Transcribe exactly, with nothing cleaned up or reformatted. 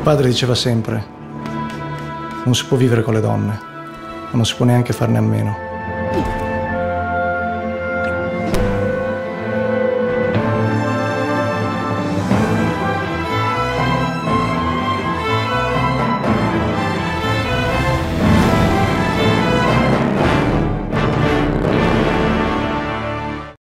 padre diceva sempre: non si può vivere con le donne, ma non si può neanche farne a meno.